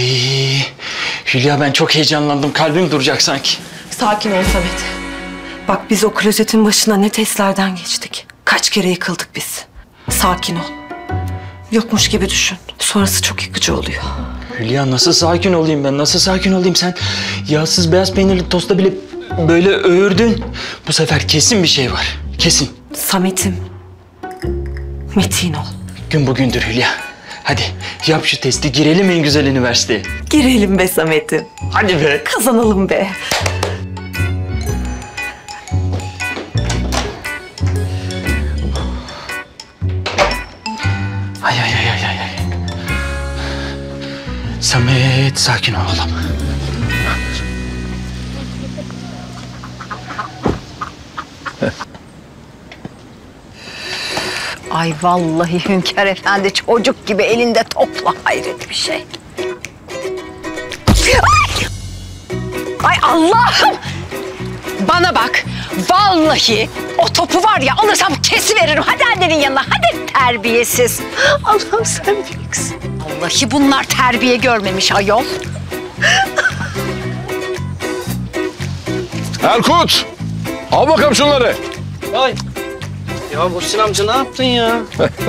Hülya ben çok heyecanlandım. Kalbim duracak sanki. Sakin ol Samet. Bak biz o klozetin başına ne testlerden geçtik. Kaç kere yıkıldık biz. Sakin ol. Yokmuş gibi düşün. Sonrası çok yıkıcı oluyor. Hülya nasıl sakin olayım ben? Nasıl sakin olayım sen? Yağsız beyaz peynirli tosta bile böyle öğürdün. Bu sefer kesin bir şey var. Kesin. Samet'im. Metin ol. Gün bugündür Hülya. Hadi yap şu testi, girelim en güzel üniversiteye. Girelim be Samet'im. Hadi be. Kazanalım be. Ay. Samet sakin ol oğlum. Ay vallahi Hünkar Efendi çocuk gibi elinde topla, hayret bir şey. Ay Allah'ım! Bana bak, vallahi o topu var ya alırsam kesiveririm. Hadi annenin yanına, hadi terbiyesiz. Allah'ım sen büyüksün. Vallahi bunlar terbiye görmemiş ayol. Erkut! Al bakalım şunları. Ay. Ya Muhsin amca ne yaptın ya?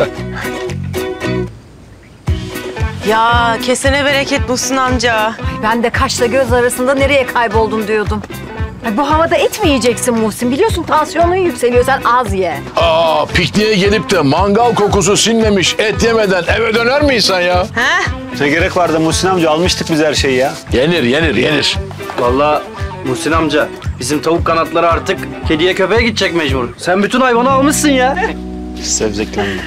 Ya kesene bereket Muhsin amca. Ben de kaşla göz arasında nereye kayboldun diyordum. Ay, bu havada et mi yiyeceksin Muhsin? Biliyorsun tansiyonun yükseliyor, sen az ye. Aa, pikniğe gelip de mangal kokusu sinmemiş et yemeden eve döner miyiz sen ya? He? Ne gerek vardı Muhsin amca? Almıştık biz her şeyi ya. Yenir. Vallahi Muhsin amca, bizim tavuk kanatları artık kediye köpeğe gidecek mecbur. Sen bütün hayvanı almışsın ya. Sevzeklendi.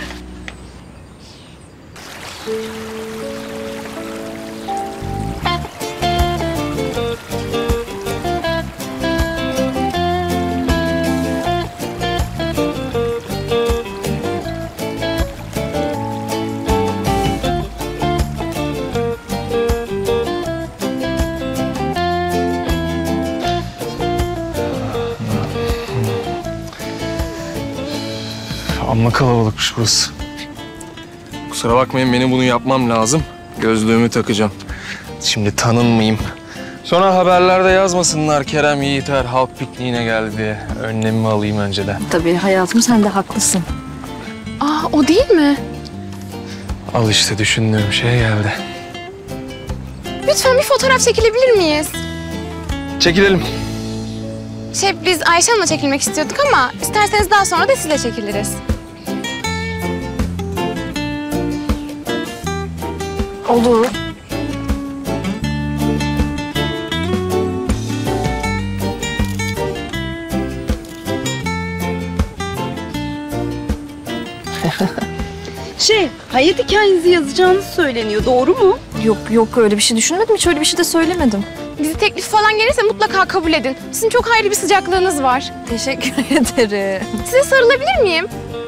Amma kalabalıkmış burası. Kusura bakmayın, benim bunu yapmam lazım. Gözlüğümü takacağım. Şimdi tanınmayayım. Sonra haberlerde yazmasınlar Kerem Yiğiter halk pikniğine geldi diye. Önlemimi alayım önceden. Tabii hayatım, sen de haklısın. Aa, o değil mi? Al işte, düşündüğüm şey geldi. Lütfen bir fotoğraf çekilebilir miyiz? Çekilelim. Biz Ayşe Hanım'la çekilmek istiyorduk ama isterseniz daha sonra da sizle çekiliriz. Olur. Hayat hikayenizi yazacağınız söyleniyor. Doğru mu? Yok öyle bir şey düşünmedim. Hiç öyle bir şey de söylemedim. Bizi teklif falan gelirse mutlaka kabul edin. Sizin çok ayrı bir sıcaklığınız var. Teşekkür ederim. Size sarılabilir miyim?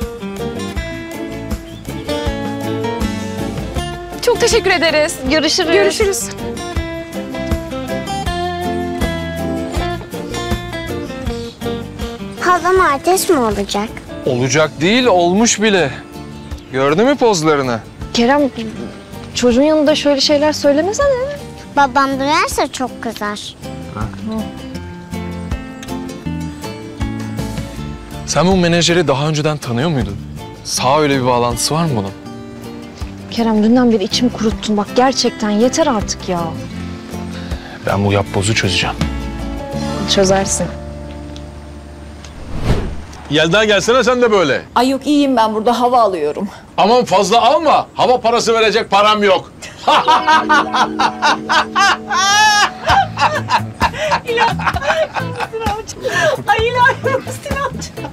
Çok teşekkür ederiz. Görüşürüz. Halam artist mi olacak? Olacak değil, olmuş bile. Gördün mü pozlarını? Kerem, çocuğun yanında şöyle şeyler söylemesene. Babam duyarsa çok kızar. Sen bu menajeri daha önceden tanıyor muydun? Sağ öyle bir bağlantısı var mı bunun? Kerem, dünden beri içimi kuruttun. Bak gerçekten yeter artık ya. Ben bu yapbozu çözeceğim. Çözersin. Yelda gelsene sen de böyle. Ay yok, iyiyim ben burada, hava alıyorum. Aman fazla alma. Hava parası verecek param yok. Ay ilahi Muhsin amca.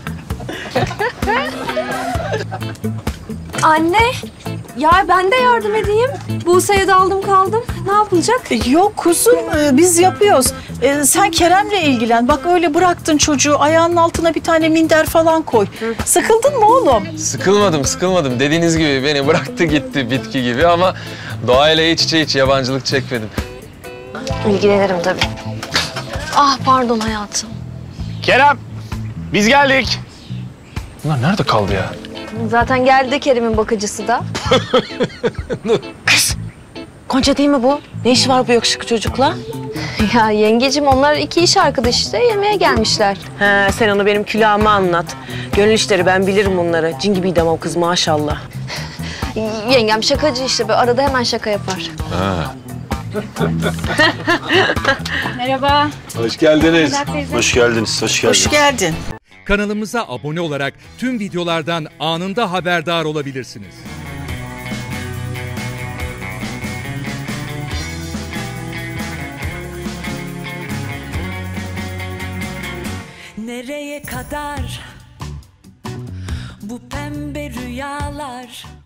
Anne, ya ben de yardım edeyim. Buse'ye daldım kaldım. Ne yapılacak? Yok kuzum, biz yapıyoruz. Sen Kerem'le ilgilen. Bak öyle bıraktın çocuğu. Ayağının altına bir tane minder falan koy. Sıkıldın mı oğlum? Sıkılmadım. Dediğiniz gibi beni bıraktı gitti bitki gibi ama doğayla iç içe hiç yabancılık çekmedim. İlgilenirim tabii. Ah pardon hayatım. Kerem, biz geldik. Bunlar nerede kaldı ya? Zaten geldi Kerem'in bakıcısı da. Gonca değil mi bu? Ne işi var bu yakışıklı çocukla? Ya yengecim onlar iki iş arkadaşı işte yemeğe gelmişler. He, sen onu benim külahıma anlat. Gönül işleri ben bilirim bunları. Cin gibiydi ama o kız maşallah. Yengem şakacı işte böyle arada hemen şaka yapar. Merhaba. Hoş geldiniz. Hoş geldiniz, hoş geldiniz. Hoş geldin. Kanalımıza abone olarak tüm videolardan anında haberdar olabilirsiniz. Nereye kadar bu pembe rüyalar?